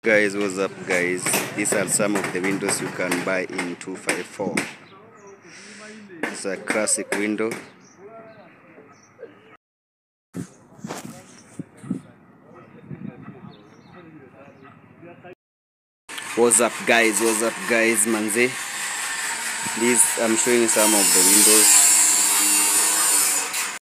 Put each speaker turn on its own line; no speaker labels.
Guys, what's up guys? These are some of the windows you can buy in 254. It's a classic window. What's up guys? Manze? These I'm showing some of the windows.